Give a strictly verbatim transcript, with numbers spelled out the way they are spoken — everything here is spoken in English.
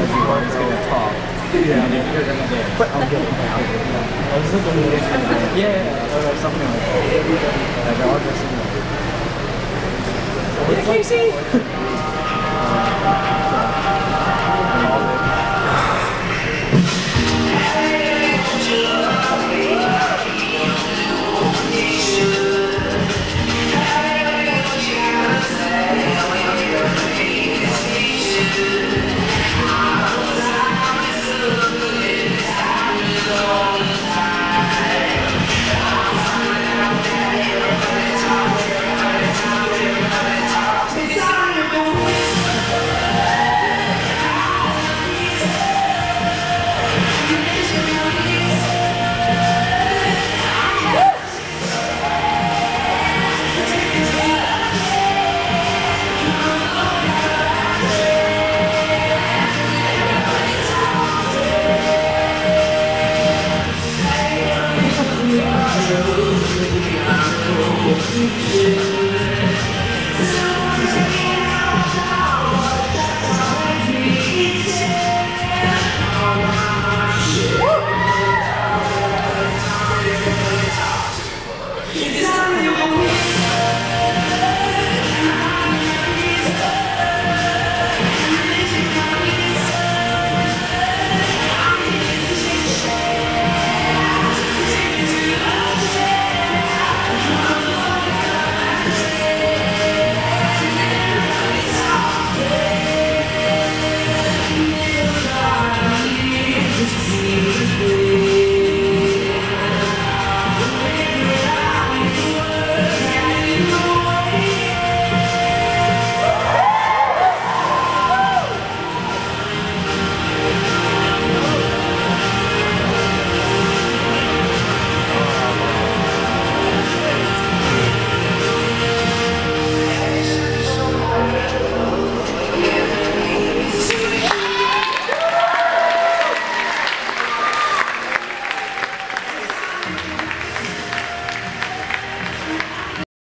everyone's gonna talk. Yeah. And you're gonna get. But I'm getting out. Yeah, or something like that. Like they're all just in the. Casey. Thank you.